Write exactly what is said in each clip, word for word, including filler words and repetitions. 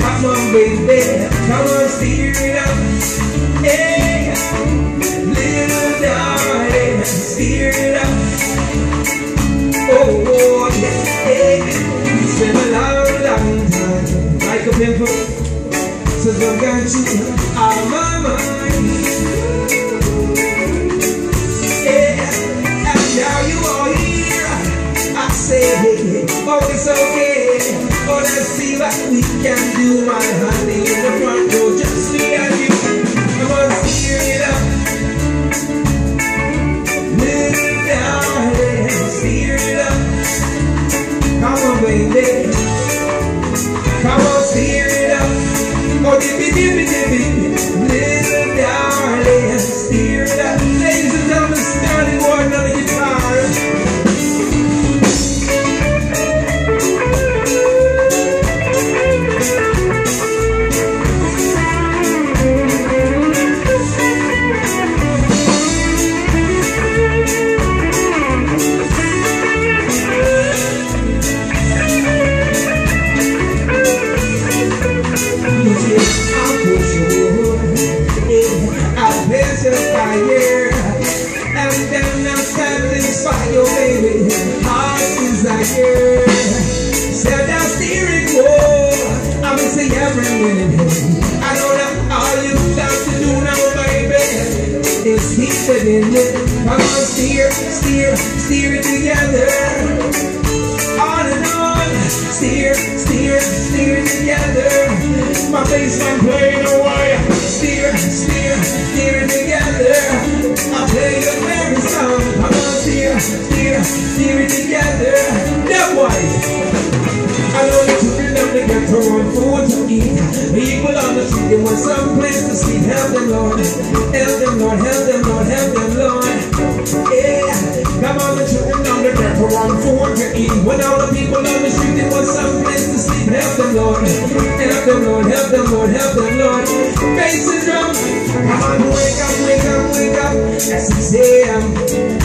Come on, baby, come on, steer it up. Hey, little darling, steer it up. Oh, oh yeah, hey. It's been a long, long time, like a pimple, since I've got you out of my mind. Yeah, and now you are here. I say, oh, it's okay. Oh, let's see what we can do, my honey, in the front row, just me and you. Come on, steer it up. Little darling, steer it up. Come on, baby. Come on, steer it up. Oh, dippy, dippy, dippy. Little darling, steer it up. Ladies and gentlemen, Stanley Ward on the guitar. Your baby, heart desire. Set down steering wheel. I'm gonna say every minute. I know that all you got to do now, baby, is keep it in it. Come on, steer, steer, steer it together. On and on, steer, steer, steer it together. My bassline playing away. Steer, steer, steer it together. I'll play your favorite song. Come on, steer, steer, steer it together. That boys, I know you took it up to get to one food to eat. People on the street, they want some place to sleep. Help them, Lord. Help them, Lord. Help them, Lord. Help them, Lord. Yeah, come on, the children down the get to one food to eat. When all the people on the street, they want some place to sleep. Help them, Lord. Help them, Lord. Help them, Lord. Help them, Lord. Bass and drum. Come on, wake up, wake up, wake up. At six A M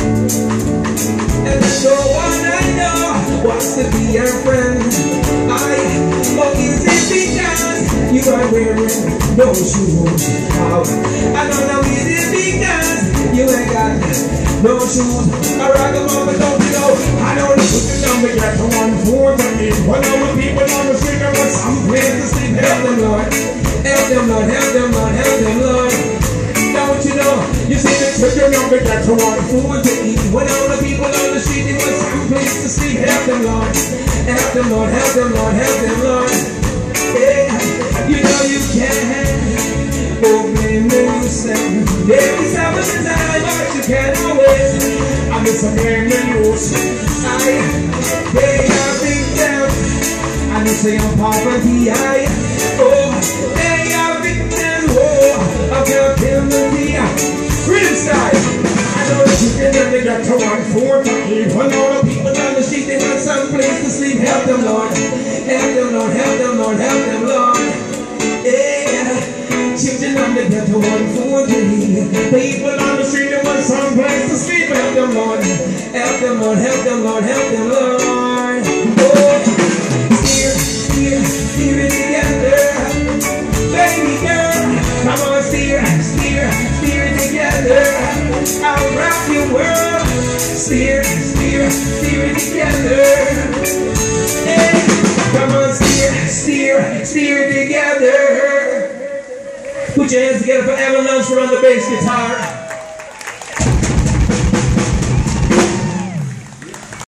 And so one I know wants to be your friend. I, oh, is it because you are wearing no shoes? How? I don't know, is it because you ain't got no shoes? I rock them up, but don't you know? I don't know, put your number, get to one four to me. One of the people on the street, there was some place to sleep. Help them, Lord. Help them, Lord. Help them, Lord. Help them, Lord. Don't you know? You see the children of the get to one food to eat. When all the people on the street, they want some place to sleep. Help them, Lord. Help them, Lord. Help them, Lord. Help them, Lord. Yeah, you know you can. Oh, blame me, you say. There is seven desires, but you can't always. I miss a blame me, you say. I, they are big down. I miss a young poverty. I, oh, they are big down. Oh, I've got him in the rhythm style. I know that you can never get to one four to eight. When all the people on the street, they want some place to sleep. Help them, Lord. Help them, Lord. Help them, Lord. Help them, Lord. Yeah. Children on the get to one four to eight. People on the street, they want some place to sleep. Help them, Lord. Help them, Lord. Help them, Lord. Help them, Lord. Oh, steer, steer, steer it together. Baby girl, come on, steer, steer, steer it together. I'll rock your world. Steer, steer, steer it together. Hey, come on, steer, steer, steer it together. Put your hands together for Evan Lunsford on the bass guitar.